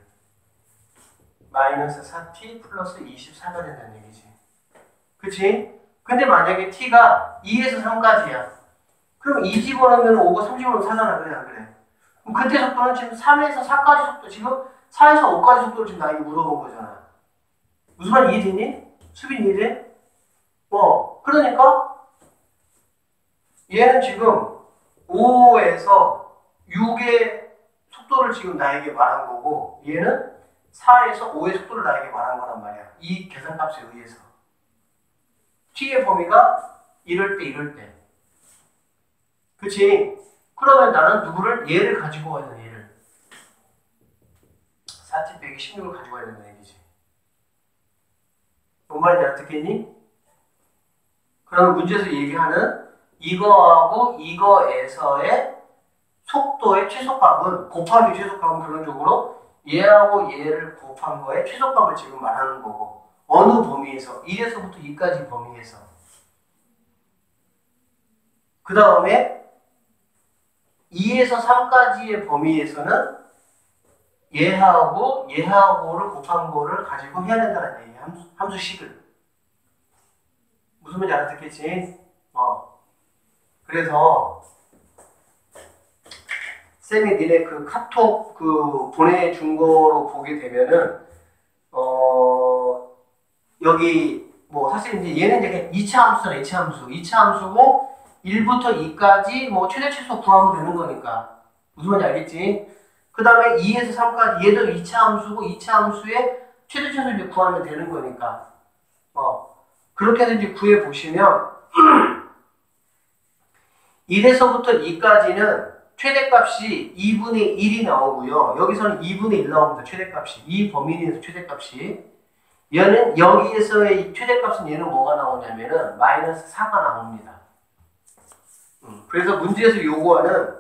S1: -4t 플러스 24가 된다는 얘기지. 그치? 근데 만약에 t가 2에서 3까지야. 그럼 2 집어넣으면 5고 3 집어넣으면 4잖아. 그래 안 그래? 그럼 그때 속도는 지금 3에서 4까지 속도, 지금 4에서 5까지 속도를 지금 나에게 물어본 거잖아. 무슨 말 이해되니? 수빈 이해돼? 그러니까 얘는 지금 5에서 6의 속도를 지금 나에게 말한 거고 얘는 4에서 5의 속도를 나에게 말한 거란 말이야. 이 계산값에 의해서. t의 범위가 이럴 때. 그치? 그러면 나는 누구를? 얘를 가지고 와야 되는 얘를. 4t 빼기 16을 가지고 와야 된다는 얘기지. 뭔 말인지 알아듣겠니? 그러면 문제에서 얘기하는 이거하고 이거에서의 속도의 최소값은 곱하기 최소값은 결론적으로 얘하고 얘를 곱한 거의 최소값을 지금 말하는 거고 어느 범위에서 1에서부터 2까지 범위에서 그 다음에 2에서 3까지의 범위에서는 얘하고를 곱한 거를 가지고 해야 된다는 얘기야. 함수식을. 무슨 말인지 알아듣겠지? 그래서 쌤이 니네 그 카톡 그 보내준 거로 보게 되면은 여기 뭐 사실 이제 얘는 이제 그냥 2차 함수잖아. 2차 함수고 1부터 2까지 뭐 최대 최소 구하면 되는 거니까. 무슨 말인지 알겠지? 그 다음에 2에서 3까지 얘도 2차 함수고 2차 함수의 최대 최소 이제 구하면 되는 거니까. 그렇게 해서 이제 구해 보시면 1에서부터 2까지는 최대값이 2분의 1이 나오고요. 여기서는 2분의 1 나옵니다. 최대값이. 이 범위 내에서 최대값이. 얘는 여기에서의 최대값은 얘는 뭐가 나오냐면은 마이너스 4가 나옵니다. 그래서 문제에서 요구하는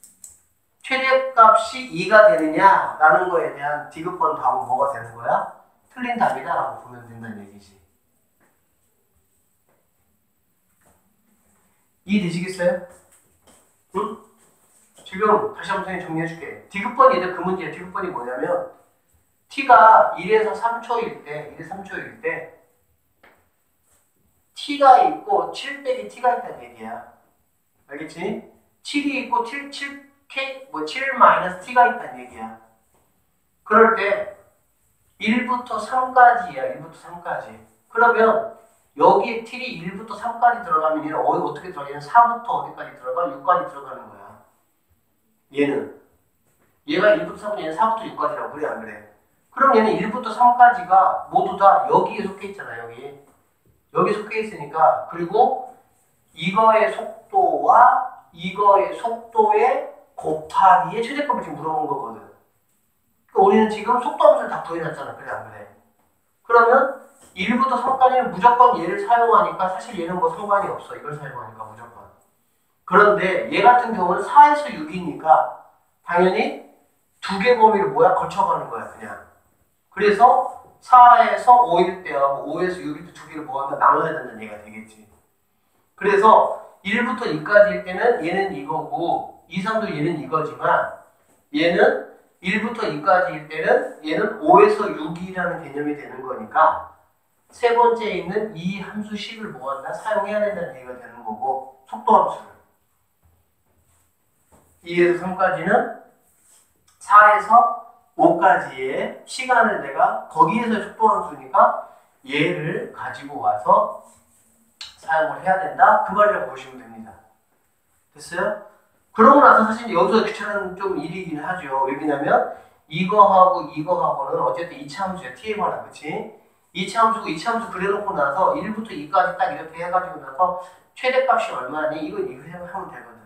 S1: 최대값이 2가 되느냐라는 거에 대한 디귿번 답은 뭐가 되는 거야? 틀린 답이다라고 보면 된다는 얘기지. 이해되시겠어요? 응? 지금 다시 한번 선생님 정리해줄게. 디귿번이 이제 그 문제야. 디귿번이 뭐냐면 t가 1에서 3초일 때, 1에서 3초일 때 t가 있고 7 빼기 t가 있다는 얘기야. 알겠지? 7이 있고 7k, 7 마이너스 t가 있다는 얘기야. 그럴 때 1부터 3까지야. 1부터 3까지. 그러면 여기에 t이 1부터 3까지 들어가면 얘는 어떻게 들어가? 얘는 4부터 어디까지 들어가? 6까지 들어가는 거야. 얘는. 얘가 1부터 3, 얘는 4부터 6까지라고. 그래 안 그래? 그럼 얘는 1부터 3까지가 모두 다 여기에 속해 있잖아. 여기 속해 있으니까. 그리고 이거의 속도와 이거의 속도의 곱하기의 최대값을 지금 물어본 거거든. 그러니까 우리는 지금 속도함수를 다 구해놨잖아. 그래 안 그래? 그러면 1부터 3까지는 무조건 얘를 사용하니까 사실 얘는 뭐 상관이 없어. 이걸 사용하니까 무조건. 그런데 얘 같은 경우는 4에서 6이니까 당연히 두 개 범위를 거쳐가는 거야. 그냥. 그래서 4에서 5일 때하고 5에서 6일 때 두 개를 모아서 나눠야 된다는 얘기가 되겠지. 그래서 1부터 2까지일 때는 얘는 이거고 2, 3도 얘는 이거지만 얘는 1부터 2까지일 때는 얘는 5에서 6이라는 개념이 되는 거니까 세 번째에 있는 이 함수 식을 모았나 사용해야 된다는 얘기가 되는 거고 속도 함수를 2에서 3까지는 4에서 5까지의 시간을 내가 거기에서 속도 함수니까 얘를 가지고 와서 사용을 해야 된다. 그 말이라고 보시면 됩니다. 됐어요? 그러고 나서 사실 여기서 귀찮은 좀 일이긴 하죠. 왜냐면 이거하고 이거하고는 어쨌든 2차 함수야. t에 관한 그치? 2차 함수고 2차 함수 그려놓고 나서 1부터 2까지 딱 이렇게 해가지고 나서 최대값이 얼마니? 이거 하면 되거든.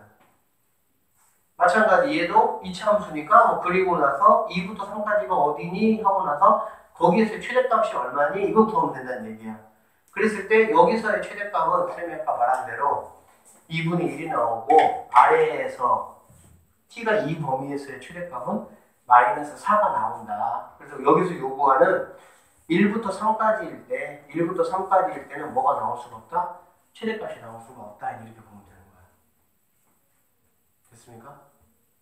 S1: 마찬가지 얘도 2차 함수니까 그리고 나서 2부터 3까지가 어디니? 하고 나서 거기에서 최대값이 얼마니? 이거 구하면 된다는 얘기야. 그랬을 때 여기서의 최대값은 선생님이 아까 말한 대로 2분의 1이 나오고 아래에서 t가 이 범위에서의 최대값은 마이너스 4가 나온다. 그래서 여기서 요구하는 1부터 3까지일 때는 뭐가 나올 수가 없다? 최대값이 나올 수가 없다. 이렇게 보면 되는 거야. 됐습니까?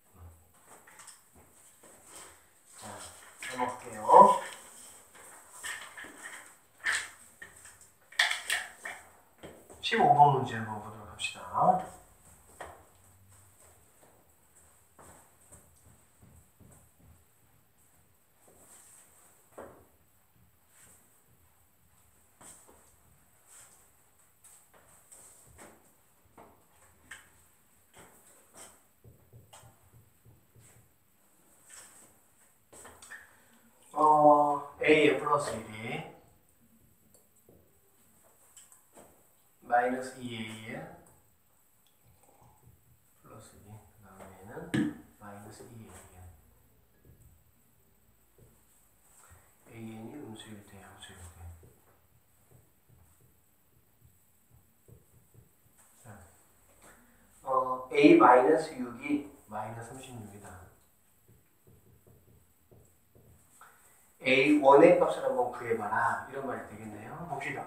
S1: 자, 넘어갈게요. 자, 15번 문제 한번 보도록 합시다. a의 플러스 1이 마이너스 2a 플러스 2 그 다음에는 마이너스 2a an이 음수일 때 양수일 때 자, a 마이너스 6이 마이너스 36이다. A1의 값을 한번 구해봐라. 이런 말이 되겠네요. 봅시다.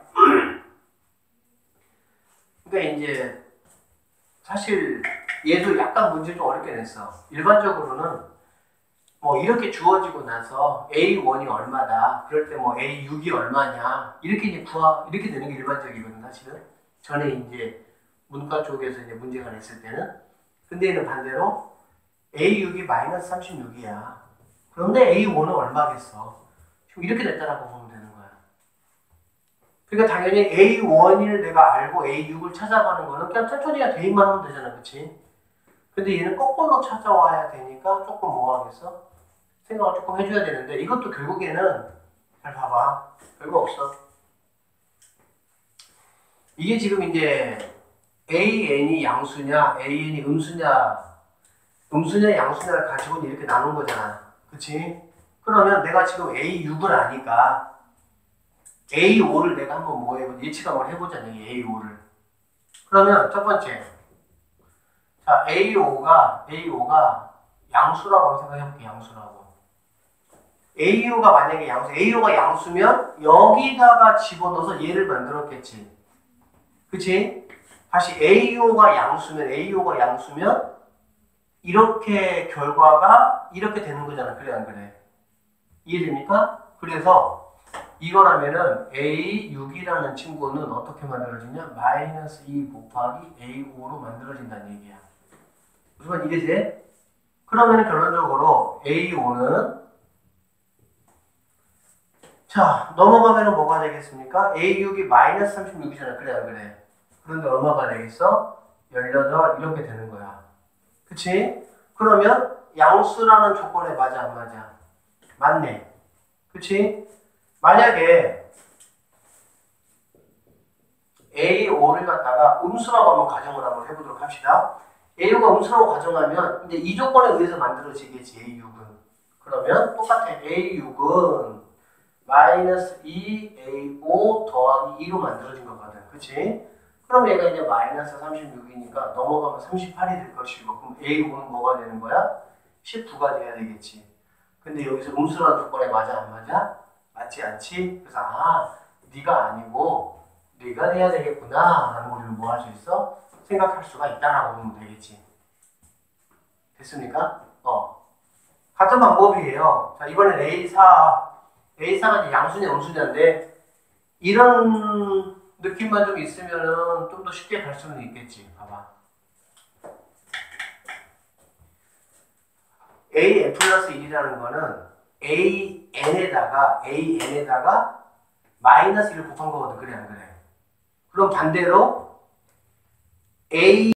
S1: 그러니까 이제 사실 얘도 약간 문제 좀 어렵게 냈어. 일반적으로는 뭐 이렇게 주어지고 나서 A1이 얼마다. 그럴 때 뭐 A6이 얼마냐. 이렇게 이제 이렇게 되는 게 일반적이거든, 사실은. 전에 이제 문과 쪽에서 이제 문제가 냈을 때는. 근데 얘는 반대로 A6이 마이너스 36이야. 그런데 A1은 얼마겠어? 지금 이렇게 됐다라고 보면 되는 거야. 그러니까 당연히 A1을 내가 알고 A6을 찾아가는 거는 그냥 천천히 대입만 하면 되잖아, 그치? 근데 얘는 거꾸로 찾아와야 되니까 조금 뭐 하겠어? 생각을 조금 해줘야 되는데 이것도 결국에는 잘 봐봐. 별거 없어. 이게 지금 이제 AN이 양수냐, AN이 음수냐 음수냐 양수냐를 가지고 이렇게 나눈 거잖아. 그치? 그러면 내가 지금 A6을 아니까 A5를 내가 한번 뭐 예측 한번 해보자니 A5를. 그러면 첫 번째. 자, A5가 양수라고 한번 생각해볼게, 양수라고. AU가 만약에 AU가 양수면 여기다가 집어넣어서 얘를 만들었겠지. 그치? 다시 AU가 양수면 이렇게 결과가 이렇게 되는 거잖아. 그래 안 그래? 이해됩니까? 그래서 이거라면은 A6이라는 친구는 어떻게 만들어지냐? 마이너스 2 곱하기 A5로 만들어진다는 얘기야. 무슨 말 이해돼? 그러면 결론적으로 A5는 자, 넘어가면 뭐가 되겠습니까? A6이 마이너스 36이잖아. 그래, 안 그래? 그런데 얼마가 되겠어? 18 이렇게 되는 거야. 그치? 그러면 양수라는 조건에 맞아, 안 맞아? 맞네. 그치? 만약에 A5를 갖다가 음수라고 한번 가정을 한번 해보도록 합시다. A5가 음수라고 가정하면 이제 이 조건에 의해서 만들어지겠지, A6은. 그러면 똑같아. A6은 마이너스 2A5 더하기 2로 만들어진 거거든. 그치? 그럼 얘가 이제 마이너스 36이니까 넘어가면 38이 될 것이고, 그럼 A5는 뭐가 되는 거야? 19가 돼야 되겠지. 근데 여기서 음수라는 조건에 맞아, 안 맞아? 맞지 않지? 그래서, 네가 아니고, 네가 돼야 되겠구나. 라는 걸 우리는 뭐 할 수 있어? 생각할 수가 있다라고 보면 되겠지. 됐습니까? 같은 방법이에요. 자, 이번엔 A사가 이제 양수냐, 음수냐인데, 이런 느낌만 좀 있으면은 좀 더 쉽게 갈 수는 있겠지. 봐봐. AN 플러스 1이라는 거는 AN에다가 마이너스 1을 곱한 거거든. 그래, 안 그래? 그럼 반대로 A